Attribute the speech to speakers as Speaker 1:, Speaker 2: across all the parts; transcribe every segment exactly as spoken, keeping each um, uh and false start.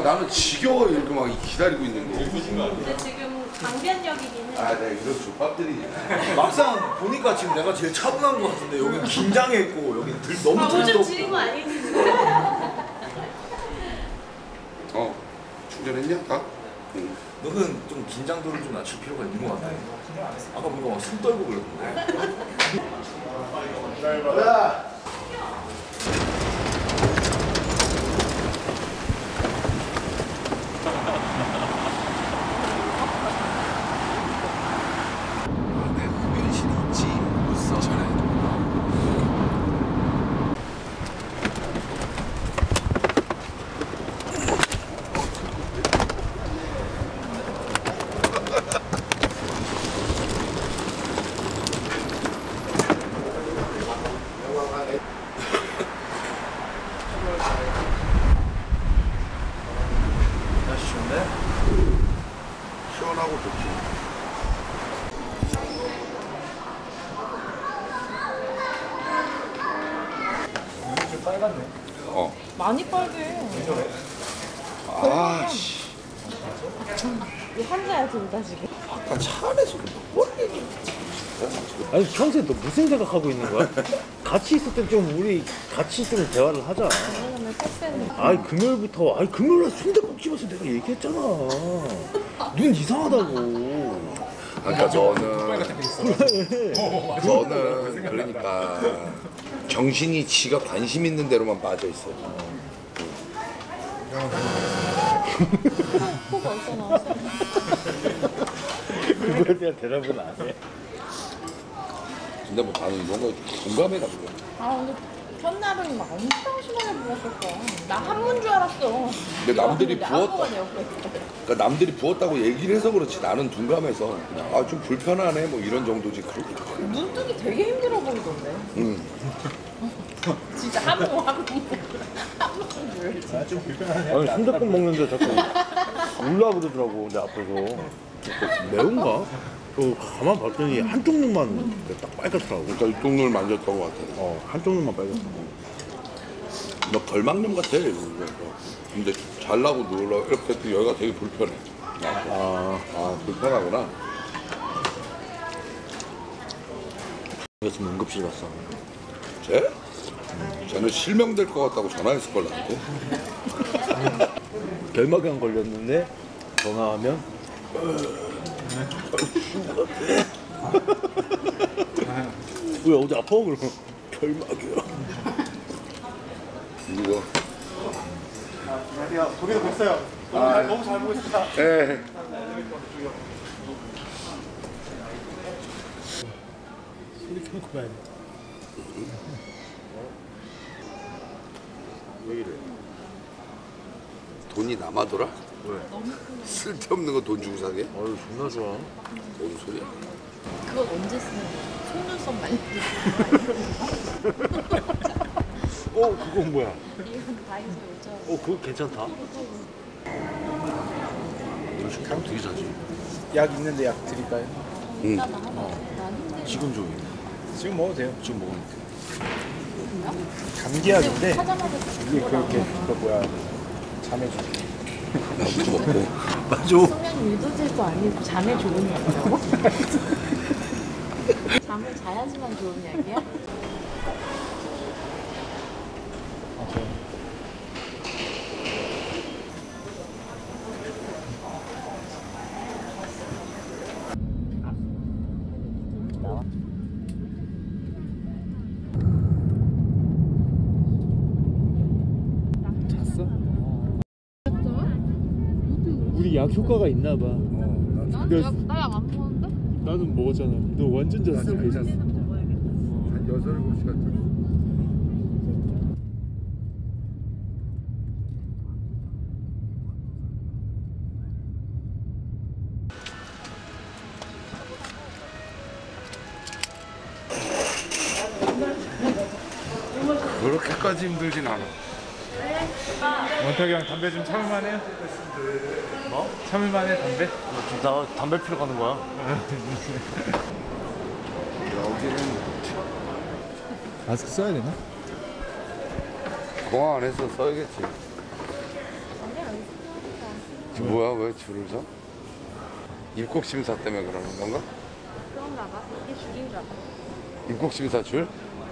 Speaker 1: 나는 지겨워 이렇게 막 기다리고 있는 게.
Speaker 2: 근데 지금 강변역이긴 해.
Speaker 1: 아, 내가 이런 족밥들이.
Speaker 3: 막상 보니까 지금 내가 제일 차분한 것 같은데 여기 긴장했고 여기 들 너무
Speaker 2: 아,
Speaker 3: 들떠.
Speaker 2: 오줌 지린 거 아니지?
Speaker 1: 어, 충전했냐? 다? 응.
Speaker 3: 너는 좀 긴장도를 좀 낮출 필요가 있는 것 같아. 아까 뭔가 막 숨 떨고 그러던데. 야.
Speaker 1: 시원하고 좋지.
Speaker 3: 좀 빨갛네.
Speaker 1: 어.
Speaker 2: 많이 빨개.
Speaker 1: 아, 씨.
Speaker 2: 이 환자야 둘 다 지금.
Speaker 1: 아까 차 안에서 뭘 얘기?
Speaker 4: 아니 평소에 너 무슨 생각하고 있는 거야? 같이 있을 때 좀 우리 같이 좀 대화를 하자.
Speaker 2: 오늘 패스했는데.
Speaker 4: 아이 금요일부터 아이 금요일날 순대국 집에서 내가 얘기했잖아. 눈 이상하다고.
Speaker 1: 그러니까 너는 너는 그러니까 정신이 지가 관심 있는 대로만 빠져 있어.
Speaker 2: 코 벌써 나왔어.
Speaker 4: 그거에 대한 대답은 안 해.
Speaker 1: 근데 뭐 나는 이런 거 공감해가지고.
Speaker 2: 아 근데 첫날은 막 엄청 심하게 부었었어. 나 한문 줄 알았어.
Speaker 1: 근데 남들이
Speaker 2: 근데
Speaker 1: 부었다.
Speaker 2: 아무거나 옆에.
Speaker 1: 그러니까 남들이 부었다고 얘기를 해서 그렇지 나는 둔감해서 그냥 아 좀 불편하네 뭐 이런 정도지. 그렇게 크게.
Speaker 2: 눈뜨기 되게 힘들어 보이던데.
Speaker 1: 응.
Speaker 2: 진짜 한문 한문 한문 줄.
Speaker 3: 아, 좀 불편하네.
Speaker 4: 아니 순대국 먹는데 자꾸 울라 그러더라고 내 앞에서. 매운가? 그 가만 봤더니 한쪽 눈만 딱 빨갛더라고.
Speaker 1: 그러니까 이쪽 눈을 만졌던 것 같아.
Speaker 4: 어 한쪽 눈만 빨갛어.
Speaker 1: 너 걸막염 같아. 이거. 근데 잘라고 누우려고 이렇게 했더니 여기가 되게 불편해.
Speaker 4: 아,
Speaker 1: 아 불편하구나.
Speaker 4: 그랬으면 응급실 갔어.
Speaker 1: 쟤? 쟤는 실명될 것 같다고 전화했을 걸 나한테.
Speaker 4: 결막염 걸렸는데 전화하면 왜 어디 아파? 그러면 결막이야.
Speaker 1: 누구?
Speaker 3: 안녕하세요. 도비도 됐어요. 너무 잘, 너무 잘 보고 있습니다.
Speaker 1: 예.
Speaker 4: 소리 켜놓고 봐야 돼.
Speaker 1: 왜 이래? 돈이 남아돌아?
Speaker 4: 왜?
Speaker 1: 쓸데없는 거 돈 주고 사게?
Speaker 4: 아유 존나 좋아.
Speaker 1: 뭔 소리야?
Speaker 2: 그건 언제 쓰는 거야? 속눈썹 말리는
Speaker 4: 어 그건 뭐야?
Speaker 2: 이건 다이소 요즘.
Speaker 4: 어 그거 괜찮다.
Speaker 1: 너 지금 돈 되게 사지?
Speaker 3: 약 있는데 약 드릴까요?
Speaker 1: 응.
Speaker 2: 나 하나. 난 힘들어.
Speaker 4: 지금 줘.
Speaker 3: 지금 먹어도 돼요.
Speaker 4: 지금 먹으면 돼.
Speaker 3: 감기약인데
Speaker 2: 하자마자
Speaker 3: 이게 그렇게 그 뭐야 잠해줘.
Speaker 1: 나도 먹고.
Speaker 4: 맞아.
Speaker 2: 수면 유도제도 아니고 잠에 좋은 약이라고? 잠을 자야지만 좋은 약이야?
Speaker 4: 우리 약 효과가 있나 봐.
Speaker 2: 나약 안 먹었는데?
Speaker 4: 나는 먹었잖아. 너 완전 잤어.
Speaker 1: 한 여섯 일곱 시간. 그렇게까지 힘들진 않아.
Speaker 5: 원탁이 형 담배 좀 참을만해요? 뭐? 참을만해 담배?
Speaker 4: 지금 나 담배 피러 가는 거야.
Speaker 1: 여기는
Speaker 5: 마스크 써야 되나?
Speaker 1: 공항 안에서 써야겠지. 뭐야 왜 줄을 서? 입국 심사 때문에 그러는 건가?
Speaker 2: 그런가 봐. 이게 줄인가 봐.
Speaker 1: 입국 심사 줄?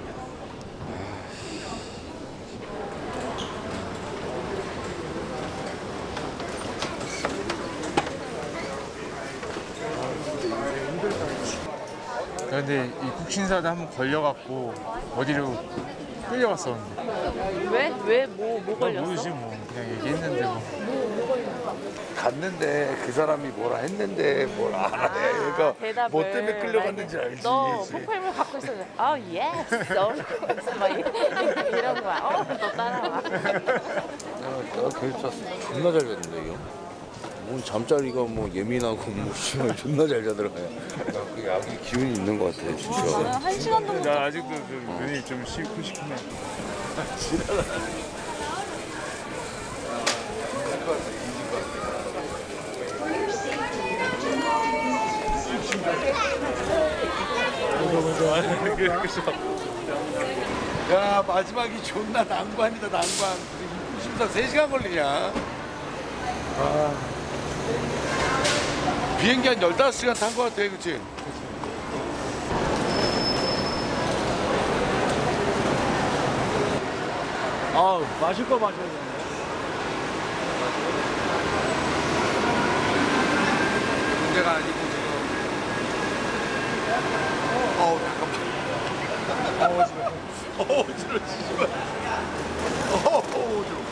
Speaker 5: 근데 이 국신사도 한번 걸려갖고 어디로 끌려갔었는데.
Speaker 2: 왜? 왜? 뭐, 뭐
Speaker 5: 나
Speaker 2: 걸렸어?
Speaker 5: 모르지 뭐. 그냥 얘기했는데 뭐.
Speaker 1: 갔는데 그 사람이 뭐라 했는데 뭘 알아. 그러니까
Speaker 2: 대답을
Speaker 1: 뭐 때문에 끌려갔는지 알지.
Speaker 2: 너 폭발물 갖고 있어. 아, 예스. of 막 이- 이런 거야. 어, 너 따라와.
Speaker 1: 내가 교육자 존나 잘 잤는데 이거. 뭐 잠자리가 뭐 예민하고 뭐 씨발 존나 잘 자더라고요. 그 약이 기운이 있는 것 같아 진짜.
Speaker 2: 한 시간 정도.
Speaker 5: 나 아직도 그 눈이 좀 시큰시큰해.
Speaker 1: 야 마지막이 존나 난관이다 난관. 입국 심사 세 시간 걸리냐? 아. 비행기 한 열다섯 시간 탄 것 같아 그치?
Speaker 4: 아 마실 거 마셔야 되네.
Speaker 1: 문제가 아니고 지금. 어우 잠깐만. 어 어지러워. 어 어지러워 씨발. 어 어지러워.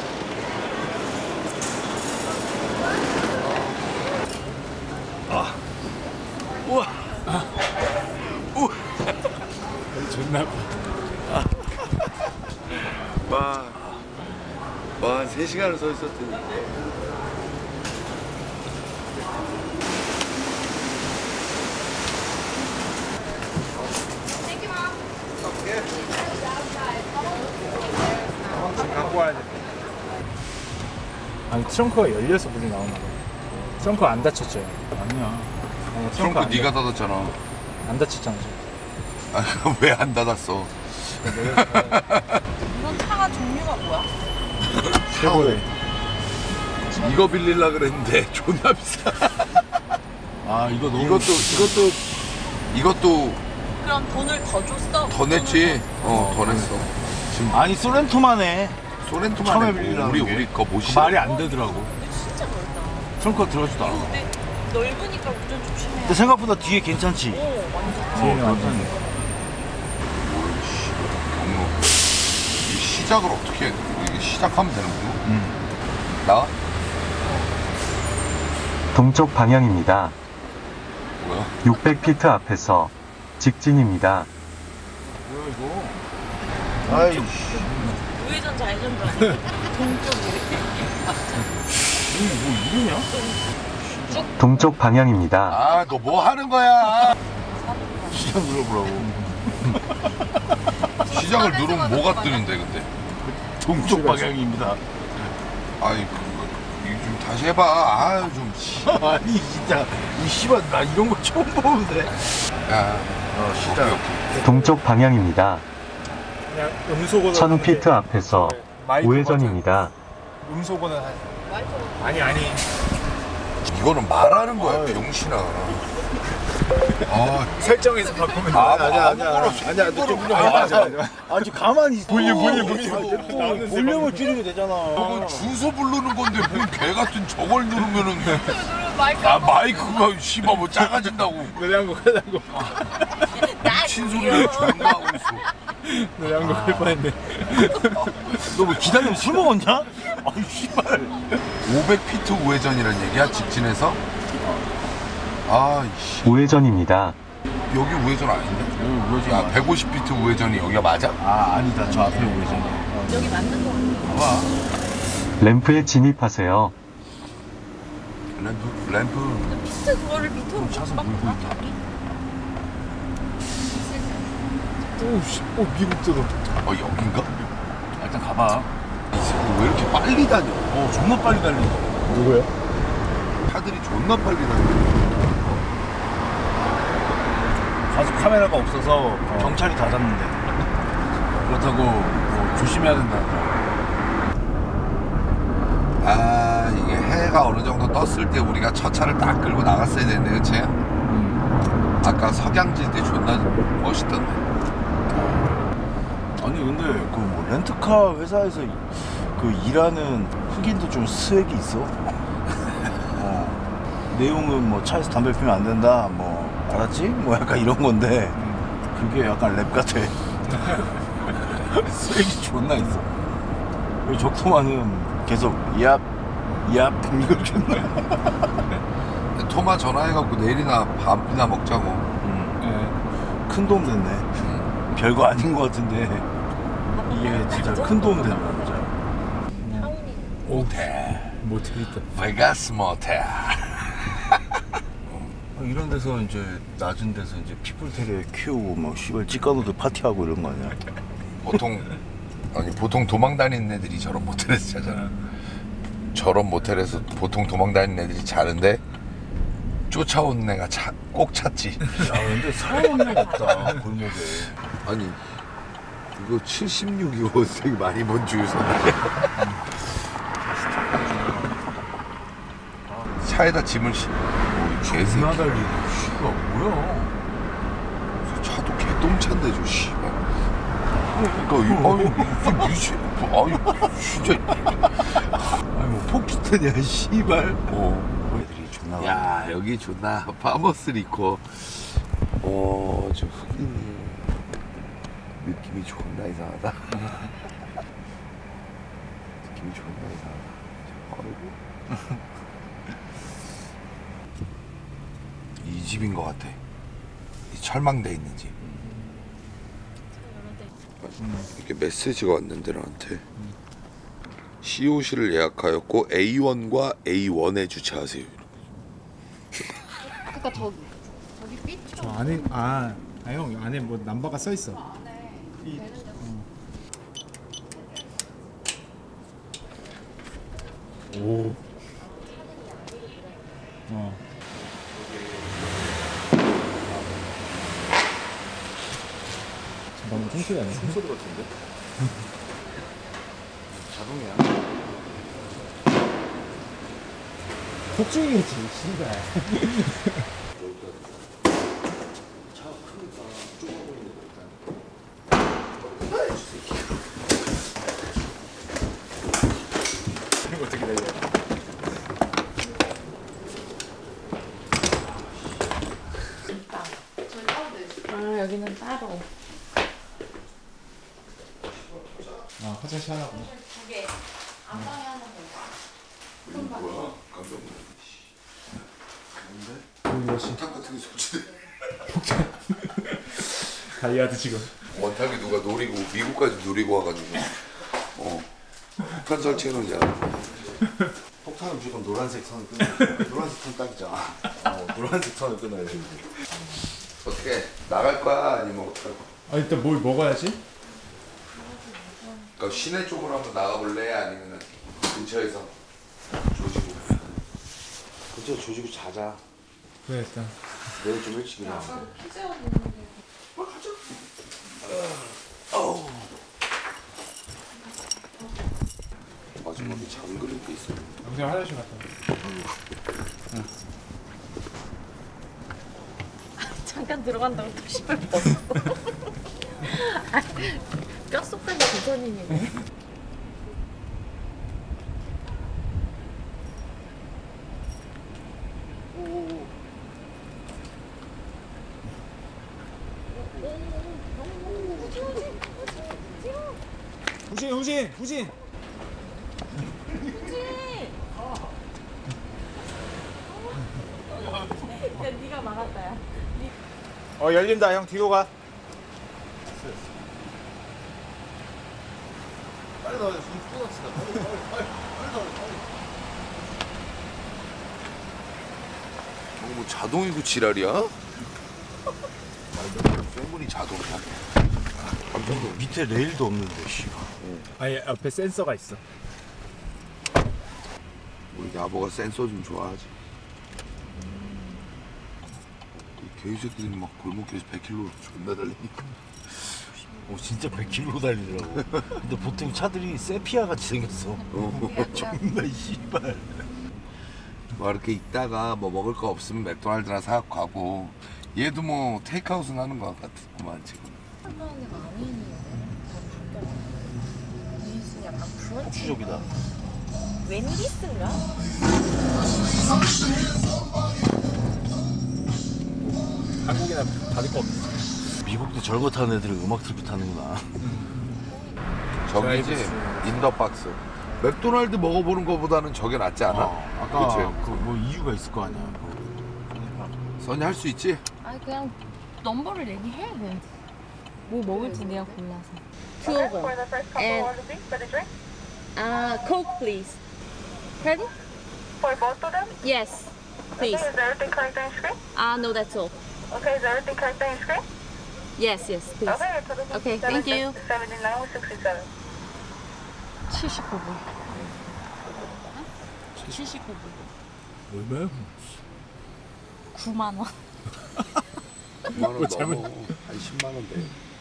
Speaker 1: 아. 우와. 우와.
Speaker 5: 존나.
Speaker 1: 와. 와, 세 시간을 서 있었더니.
Speaker 5: 갖고 와야 돼. 아니 트렁크가 열려서 물이 나오나 봐. 트렁크 안 닫혔죠? 아니야. 아니,
Speaker 1: 트렁크
Speaker 5: 안
Speaker 1: 네가 닫았잖아.
Speaker 5: 닫- 안 닫혔잖아. 지금.
Speaker 1: 아, 왜 안 닫았어?
Speaker 2: 이건 차가 종류가 뭐야?
Speaker 5: 최고래.
Speaker 1: 이거 빌릴라 그랬는데 존나 비싸.
Speaker 4: 아 이거 너무.
Speaker 1: 이것도 이것도 이것도
Speaker 2: 그럼 돈을 더 줬어?
Speaker 1: 더 냈지. 어, 더 냈어. 지금
Speaker 4: 아니 소렌토만 해.
Speaker 1: 소렌토만
Speaker 4: 처음에
Speaker 1: 내고
Speaker 4: 빌리라는
Speaker 1: 우리
Speaker 4: 게.
Speaker 1: 우리 거 못
Speaker 4: 그
Speaker 1: 씻어.
Speaker 4: 말이 안 되더라고.
Speaker 2: 진짜 넓다.
Speaker 4: 트렁크가 들어가지도 않아.
Speaker 2: 근데 넓으니까 운전 조심해.
Speaker 4: 근데 생각보다 뒤에 괜찮지.
Speaker 2: 오, 완전.
Speaker 5: 뒤에는 완전.
Speaker 1: 경로. 이 시작을 어떻게 해? 이게 시작하면 되는구나.
Speaker 4: 응.
Speaker 1: 나?
Speaker 6: 동쪽 방향입니다.
Speaker 1: 뭐야?
Speaker 6: 육백 피트 앞에서 직진입니다.
Speaker 4: 뭐야 이거? 아이.
Speaker 2: 우회전 좌회전도 아니고 동쪽 이렇게.
Speaker 4: 이게 뭐 이러냐?
Speaker 6: 동쪽 방향입니다.
Speaker 1: 아, 너 뭐 하는 거야?
Speaker 4: 시장 눌러보라고.
Speaker 1: 시작을 누르면 뭐가 뜨는데 근데?
Speaker 4: 동쪽 방향입니다.
Speaker 1: 아이 그거 이거 좀 다시 해봐. 아유 좀. 씨.
Speaker 4: 아니 진짜 이 씨발 나 이런 거 처음 보는데.
Speaker 1: 야.
Speaker 4: 어 시작.
Speaker 1: 오케이, 오케이.
Speaker 6: 동쪽 방향입니다.
Speaker 5: 그냥 음소거는.
Speaker 6: 천 피트 앞에서 우회전입니다.
Speaker 5: 음소거는 한. 아니 아니.
Speaker 1: 이거는 말하는 거야 병신아. 아,
Speaker 5: 설정에서 바꾸면.
Speaker 1: 아,
Speaker 4: 아니야 아니야
Speaker 1: 아무거나
Speaker 4: 아니야
Speaker 1: 핑계로
Speaker 4: 너
Speaker 1: 그냥
Speaker 4: 아니 아니 아니 가만히 있어.
Speaker 5: 볼륨, 볼륨, 볼륨.
Speaker 4: 또
Speaker 5: 나오는
Speaker 4: 볼륨을 줄이면 되잖아.
Speaker 1: 저건 주소 부르는 건데 뭔 개 같은 저걸 누르면은
Speaker 2: 마이크.
Speaker 1: 아 마이크가 씨발 뭐 작아진다고
Speaker 5: 노래 한곡 하려고.
Speaker 1: 미친 소리를 존나 하고 있어.
Speaker 5: 노래 한곡 할 뻔했네.
Speaker 4: 너 뭐 기다리면 술 먹었냐? 아이 씨발.
Speaker 1: 오백 피트 우회전이란 얘기야 직진해서? 아이씨
Speaker 6: 우회전입니다.
Speaker 1: 여기 우회전 아닌데?
Speaker 4: 여기 우회전.
Speaker 1: 야 백오십 피트 우회전이 여기가 맞아?
Speaker 4: 아 아니다 저 앞에 우회전이야.
Speaker 2: 여기 맞는 거 같아.
Speaker 1: 봐봐
Speaker 6: 램프에 진입하세요.
Speaker 1: 램프 램프
Speaker 2: 피트 그거를 밑으로
Speaker 4: 차선
Speaker 2: 막
Speaker 4: 물고 있다.
Speaker 2: 자기?
Speaker 5: 오씨, 오 미국도도.
Speaker 1: 어 여긴가?
Speaker 4: 일단 가봐.
Speaker 1: 이 새끼 왜 이렇게 빨리 다녀?
Speaker 4: 어 존나 빨리 달린다.
Speaker 5: 누구야?
Speaker 1: 차들이 존나 빨리 다녀.
Speaker 4: 가서 카메라가 없어서 경찰이 다 잡는데. 그렇다고 뭐 조심해야 된다.
Speaker 1: 아 이게 해가 어느 정도 떴을 때 우리가 첫 차를 딱 끌고 나갔어야 되는데, 그치?
Speaker 5: 음.
Speaker 1: 아까 석양질 때 존나 멋있던데.
Speaker 4: 아니 근데 그 뭐 렌트카 회사에서 그 일하는 흑인도 좀 스웩이 있어. 어. 내용은 뭐 차에서 담배 피우면 안 된다. 뭐 알았지? 뭐 약간 이런 건데 그게 약간 랩 같아. 스웩이 존나 있어. 그리고 적토마는 계속 얍, 얍 이걸 존나.
Speaker 1: 토마 전화해갖고 내일이나 밥이나 먹자고.
Speaker 4: 음. 큰 도움 됐네. 음. 별거 아닌 것 같은데 이게 진짜 큰 도움 되는 거죠.
Speaker 1: 모텔.
Speaker 5: 모텔 있다.
Speaker 1: 베가스 모텔.
Speaker 4: 이런 데서 이제 낮은 데서 이제 피플테레 키우고 막 씨발 찌까노들 파티하고 이런 거 아니야?
Speaker 1: 보통 아니 보통 도망 다니는 애들이 저런 모텔에서 자잖아. 저런 모텔에서 보통 도망 다니는 애들이 자는데 쫓아온 애가 차, 꼭 찾지.
Speaker 4: 야 근데 사람 한 명 없다 골목에.
Speaker 1: 아니 이거 칠십육 이거 되게 많이 본 주유소인데. 차에다 짐을 싣. 개새끼.
Speaker 4: 존나 달리네. 씨발 뭐야?
Speaker 1: 차도 개똥차인데 저 씨발. 그러니까 이 아유 미치. 아유 진짜.
Speaker 4: 아니 뭐 포키트냐 씨발.
Speaker 1: 어.
Speaker 4: 애들이 존나.
Speaker 1: 야 여기 존나 파머스 리코. 어저 흑인이 느낌이 존나 이상하다. 느낌이 존나 이상하다. 아이고. 이 집인 것 같아. 이 철망돼 있는 집. 이렇게 메시지가 왔는데 나한테 씨오씨를 예약하였고 에이원과 에이원에 주차하세요.
Speaker 2: 그러니까 저기 저기 삐
Speaker 5: 저 안에 아, 아 형 안에 뭐 남바가 써 있어. 이, 어. 오. 어. 방금 총소리 아니야?
Speaker 4: 소리 같은데? 자동이야.
Speaker 5: 폭죽이겠지, 씨발.
Speaker 4: 어떻게 내려?
Speaker 2: 아 여기는 따로.
Speaker 5: 아, 화장실 하나고.
Speaker 2: 두개 안방에 하나 더.
Speaker 1: 뭐야? 깜짝 놀랐네.
Speaker 5: 뭐야,
Speaker 1: 식탁 같은 게 설치돼.
Speaker 5: 다이아드 지금.
Speaker 1: 원탁이 누가 노리고 미국까지 노리고 와가지고 어 폭탄 설치해놓은 잖아.
Speaker 4: 폭탄은 무조건 노란색 선을 끊어야 돼. 노란색 선 딱이잖아. 어, 노란색 선을 끊어야 돼.
Speaker 1: 어떻게 나갈 거야 아니면 어떡할 거야?
Speaker 5: 아, 일단 뭘 먹어야지?
Speaker 1: 그러니까 시내 쪽으로 한번 나가볼래? 아니면 근처에서 조지고.
Speaker 4: 근처 조지고 자자.
Speaker 5: 그래, 일단.
Speaker 4: 내일 좀 일찍 일어나.
Speaker 1: 마지막에 잠그는 게 있어.
Speaker 5: 영생 화장실 갔다 와.
Speaker 2: 잠깐 들어간다고 또 씨발 벗어. 뼛속까지 도전이네.
Speaker 5: 후진, 후진, 후진.
Speaker 2: 야 네가 막았다 야.
Speaker 5: 어, 열린다. 형 뒤로 가.
Speaker 4: 빨리 나와. 손 쏟았어. 빨리 빨리 빨리 빨리 나와.
Speaker 1: 어, 뭐 자동이고 지랄이야? 쇠물이 자동이야.
Speaker 4: 깜짝 밑에 레일도 없는데 씨발.
Speaker 5: 아니, 옆에 센서가 있어.
Speaker 1: 우리 야보가 센서 좀 좋아하지. 이 개새끼들이 막 골목길에서 백 킬로미터 존나 달리니까.
Speaker 4: 어 진짜 백 킬로미터 달리더라고. 근데 보통 차들이 세피아 같이 생겼어.
Speaker 1: 어.
Speaker 4: 존나 씨발.
Speaker 1: 뭐 이렇게 있다가 뭐 먹을 거 없으면 맥도날드나 사갖고 가고 얘도 뭐 테이크아웃은 하는 것 같구만 지금.
Speaker 2: 한번은 아니었는데 다 약간 브런치
Speaker 4: 추적이다.
Speaker 2: 웬디스인가?
Speaker 5: 한국이나 받을 거 없어.
Speaker 4: 미국도 저거 타는 애들이 음악 트로피 타는구나.
Speaker 1: 저기지
Speaker 5: 드라이브스.
Speaker 1: 인더박스. 맥도날드 먹어보는 거보다는 저게 낫지 않아?
Speaker 4: 어, 아까
Speaker 1: 그치?
Speaker 4: 그 뭐 이유가 있을 거 아니야.
Speaker 1: 선이 할 수 있지?
Speaker 2: 아니 그냥 넘버를 얘기해. 뭐 먹을지 내가 골라서. Two of them. And uh, Coke, please. Ready?
Speaker 7: For both of them?
Speaker 2: Yes, please.
Speaker 7: Okay, is everything correct on your screen?
Speaker 2: Ah, no, that's all.
Speaker 7: Okay, is everything correct on your screen?
Speaker 2: Yes, yes, please.
Speaker 7: Okay, your total
Speaker 2: Okay, thank you.
Speaker 7: seventy-nine sixty-seven.
Speaker 2: 칠십구 불. 칠십구 불.
Speaker 5: 얼마야?
Speaker 2: 구만 원.
Speaker 1: 구만 원
Speaker 5: 잘못-
Speaker 1: 넘어. 한 십만 원 돼.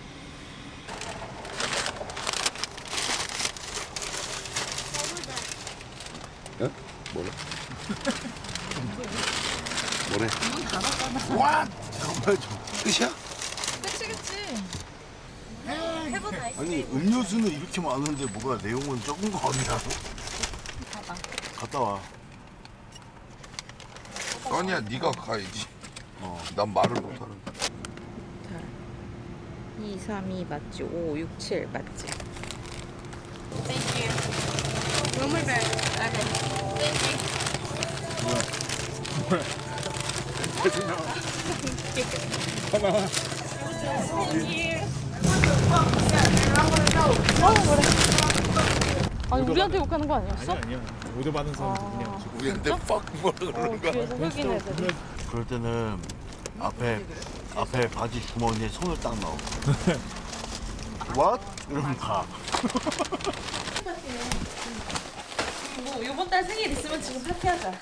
Speaker 1: 어? 뭐래? 뭐래?
Speaker 2: 문 닫았잖아.
Speaker 1: 와! 잠깐만 좀 끝이야?
Speaker 2: 그치, 그치. 해본 아이스.
Speaker 4: 아니 음료수는 이렇게 많은데 뭐가 내용은 적은 거 아니야?
Speaker 2: 봐봐.
Speaker 4: 갔다 와.
Speaker 1: 써니야 네가 가야지.
Speaker 4: 어.
Speaker 1: 난 말을 못하는데.
Speaker 2: 이, 삼, 이 맞지? 오, 육, 칠 맞지? 아니 우리한테 욕하는 거 아니었어?
Speaker 5: 아니야 아니야. 오더 받은 사람 누구냐 지금.
Speaker 1: 우리한테 팍 뭐라 그러는
Speaker 2: 어,
Speaker 1: 거야?
Speaker 2: 뒤에서 흑인 애들이.
Speaker 4: 그럴 때는 앞에 앞에 바지 주머니에 손을 딱 넣어. What? 이러면 가.
Speaker 2: 뭐 이번 달 생일 있으면 지금 파티하자.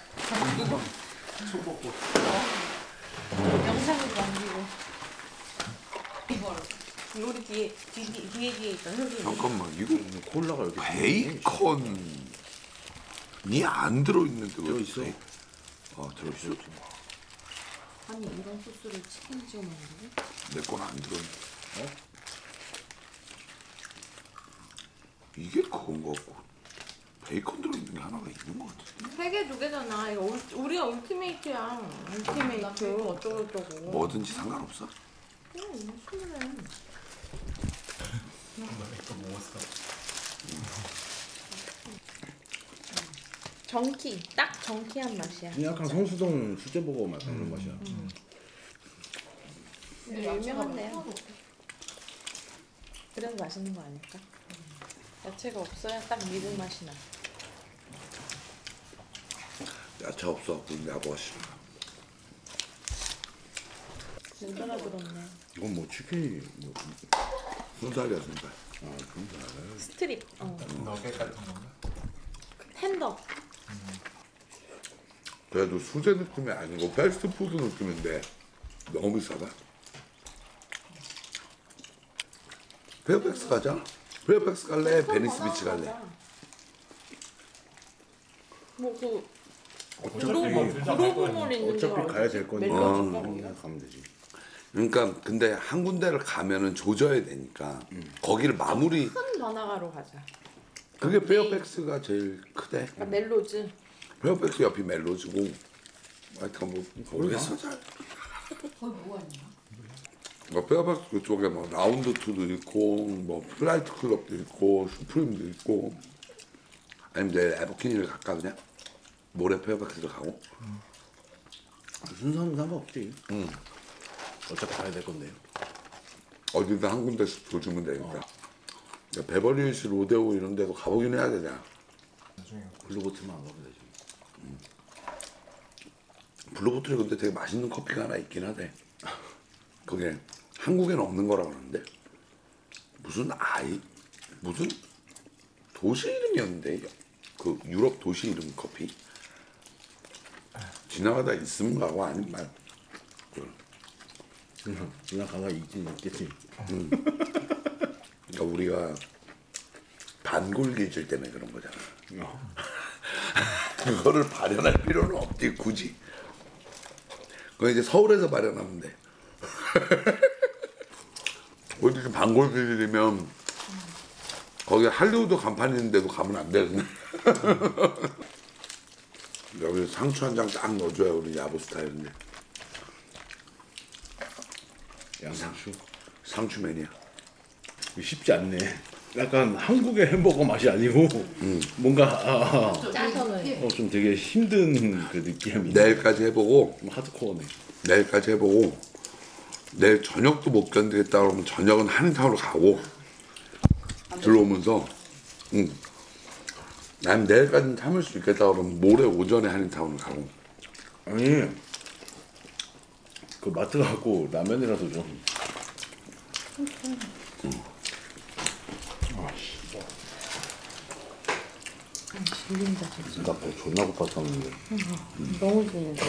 Speaker 2: 영상으로 남기고. 이걸 우리 뒤에 뒤, 뒤에 뒤에 있던 흑인.
Speaker 1: 잠깐만 이거
Speaker 4: 콜라가 여기
Speaker 1: 베이컨이 안 들어있는데 왜
Speaker 4: 들어있어.
Speaker 1: 베이- 아 들어있어.
Speaker 2: 아니 이런 소스를 치킨 찍어 먹는데?
Speaker 1: 내 건 안 들어있네. 어? 이게 그건 거 같고 베이컨 들어있는 게 하나가 있는 거 같은데.
Speaker 2: 세 개 두 개잖아. 이거 울, 우리가 울티메이트야. 울티메이트 어쩌고 저쩌고.
Speaker 1: 뭐든지 상관없어?
Speaker 2: 그래 이거 술래. 정키 딱 정키한 맛이야.
Speaker 4: 약간 성수동 수제버거 맛 그런 맛이야.
Speaker 2: 유명한데요. 그래서 맛있는 거 아닐까? 야채가 없어야 딱 미국 맛이 나.
Speaker 1: 야채 없어. 근데 아버가 싫어.
Speaker 2: 눈더라 들었네.
Speaker 4: 이건 뭐 치킨이 뭐
Speaker 1: 순살이야 순살.
Speaker 4: 아, 그런
Speaker 2: 스트립. 어.
Speaker 5: 너겟 같은 건가?
Speaker 2: 텐더.
Speaker 1: 그래도 수제 느낌이 아니고 패스트푸드 느낌인데 너무 비싸다. 페어팩스 가자. 페어팩스 갈래? 베니스 비치 갈래?
Speaker 2: 뭐그
Speaker 1: 어차피
Speaker 2: 그로브몰 있는
Speaker 4: 어차피
Speaker 2: 데가
Speaker 4: 가야 될 거니까
Speaker 2: 멜로디
Speaker 4: 한이나 가면 되지.
Speaker 1: 그러니까 근데 한 군데를 가면은 조져야 되니까 거기를 마무리.
Speaker 2: 큰 번화가로 가자.
Speaker 1: 그게 페어팩스가 제일 크대.
Speaker 2: 그러니까 멜로즈.
Speaker 1: 페어팩스 옆이 멜로즈고. 하여튼 뭐 모르겠어 잘.
Speaker 2: 거기 뭐가 있나?
Speaker 1: 뭐 페어팩스 그쪽에 뭐 라운드 투도 있고 뭐 플라이트 클럽도 있고 슈프림도 있고. 아니면 내일 에버키니를 갈까 그냥? 모레 페어팩스를 가고.
Speaker 4: 순서는 상관없지.
Speaker 1: 응.
Speaker 4: 어차피 가야 될 건데.
Speaker 1: 어디든 한 군데씩 조주면 되니까. 그러니까 베버리힐스 로데오 이런 데도 가보긴 해야 되냐.
Speaker 4: 블루보틀만 안 가면 되지.
Speaker 1: 블루보틀에 근데 되게 맛있는 커피가 하나 있긴 하대. 그게 한국에는 없는 거라 그러는데 무슨 아이 무슨 도시 이름이었는데 그 유럽 도시 이름 커피 지나가다 있으면 가고 아니면 말.
Speaker 4: 지나가다 있긴 있겠지.
Speaker 1: 그러니까 우리가 반골 기질 때문에 그런 거잖아.
Speaker 4: 어.
Speaker 1: 그거를 발현할 필요는 없지 굳이. 그건 이제 서울에서 발현하면 돼. 어디 좀 방골들이면 거기 할리우드 간판 있는데도 가면 안 되는데. 여기 상추 한 장 딱 넣어줘야 우리 야부 스타일인데.
Speaker 4: 양상추
Speaker 1: 상추맨이야.
Speaker 4: 쉽지 않네. 약간 한국의 햄버거 맛이 아니고 뭔가 아,
Speaker 2: 짜서는.
Speaker 4: 어, 좀 되게 힘든 그 느낌이.
Speaker 1: 내일까지 해보고
Speaker 4: 좀 하드코어네.
Speaker 1: 내일까지 해보고 내일 저녁도 못 견디겠다 그러면 저녁은 한인타운으로 가고 들어오면서 응. 난 내일까지는 참을 수 있겠다 그러면 모레 오전에 한인타운을 가고.
Speaker 4: 아니 그 마트 가고 라면이라도 좀.
Speaker 2: 질린다.
Speaker 4: 나 배 존나 고팠었는데.
Speaker 2: 너무 질린다.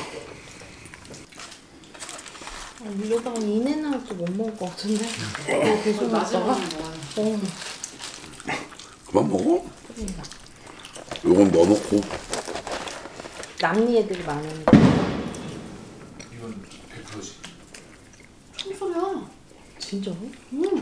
Speaker 2: 아, 이러다가 인앤아웃도 못 먹을 것 같은데? 이거 계속 먹다가? 어,
Speaker 1: 그만 먹어. 요건 넣어놓고.
Speaker 2: 남미 애들이 많은데.
Speaker 3: 이건 백 퍼센트지.
Speaker 8: 청소야.
Speaker 2: 진짜로?
Speaker 8: 응.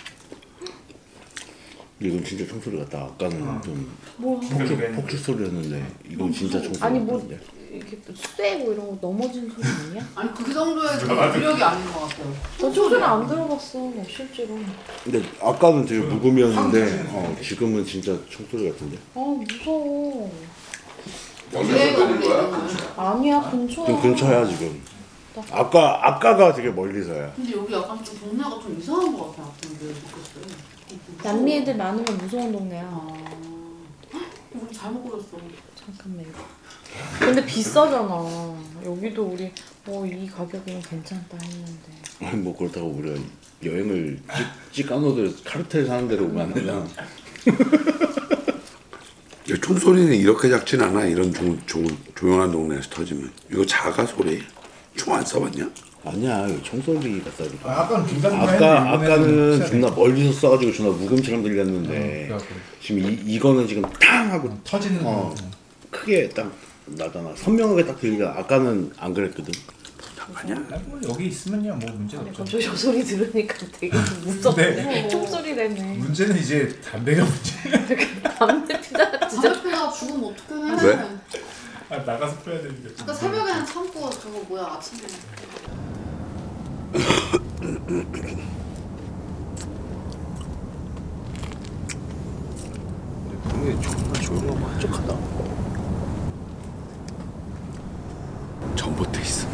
Speaker 4: 이건 진짜 총소리 같다. 아까는 좀
Speaker 2: 뭐야?
Speaker 4: 폭주, 폭주 소리였는데 이건 진짜 총소리
Speaker 2: 아니 뭐
Speaker 4: 같은데.
Speaker 2: 이렇게 쇠고 이런 거 넘어진 소리 아니야?
Speaker 8: 아니 그 정도의 위력이 아닌 것 같아요.
Speaker 2: 저 소리는 안 들어봤어 실제로.
Speaker 4: 근데 아까는 되게 무금이었는데 어, 지금은 진짜 총소리 같은데.
Speaker 2: 아 무서워.
Speaker 8: 유해가 울리는
Speaker 2: 아니야 근처야.
Speaker 4: 좀 근처야 지금. 아까 아까가 되게 멀리서야.
Speaker 8: 근데 여기 약간 좀 동네가 좀 이상한 것 같아. 아픈데 느꼈어요.
Speaker 2: 남미 애들 많으면 무서운 동네야.
Speaker 8: 아, 우리 잘못 걸렸어.
Speaker 2: 잠깐만 이거. 근데 비싸잖아. 여기도 우리 어 이 가격이면 괜찮다 했는데.
Speaker 4: 아니 뭐 그렇다고 우리가 여행을 찌, 찌까노들 카르텔 사는 데로 오면 안 되잖아.
Speaker 1: 총소리는 이렇게 작진 않아. 이런 조, 조, 조용한 동네에서 터지면. 이거 자가 소리. 총 안 써봤냐?
Speaker 4: 아니야 이거 총소리 같다 이거.
Speaker 5: 아, 아까는 중간중간
Speaker 4: 아까
Speaker 5: 했는데
Speaker 4: 아까는
Speaker 5: 이번에는
Speaker 4: 존나 멀리서 쏴가지고 존나 무금처럼 들렸는데
Speaker 5: 그래갖고.
Speaker 4: 지금 이 이거는 지금 탕 하고
Speaker 5: 터지는
Speaker 4: 어
Speaker 5: 거.
Speaker 4: 크게 딱 나잖아. 선명하게 딱 들리가. 아까는 안 그랬거든.
Speaker 1: 아니야.
Speaker 5: 아니, 뭐 여기 있으면요 뭐 문제가 없죠.
Speaker 2: 갑자기 저 소리 들으니까 되게 무섭네.
Speaker 5: 네.
Speaker 2: 총소리라네.
Speaker 5: 문제는 이제 담배가 문제.
Speaker 2: 담배 피자 진짜.
Speaker 8: 담배 피다가 죽으면 어떡해.
Speaker 1: 왜?
Speaker 5: 아, 나가서 펴야 되니까.
Speaker 8: 아까 새벽에는 참고 저거 뭐야 아침에.
Speaker 4: 이게 정말 조용하고 한적하다.
Speaker 1: 전봇대 있어.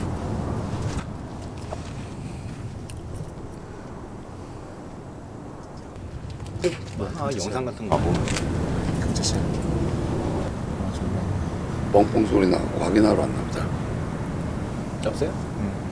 Speaker 4: 아 영상 같은 거 보면
Speaker 5: 경찰서. 아, 정말.
Speaker 1: 뻥뻥 소리 나고 확인하러 왔나 보다.
Speaker 4: 여보세요?
Speaker 5: 응.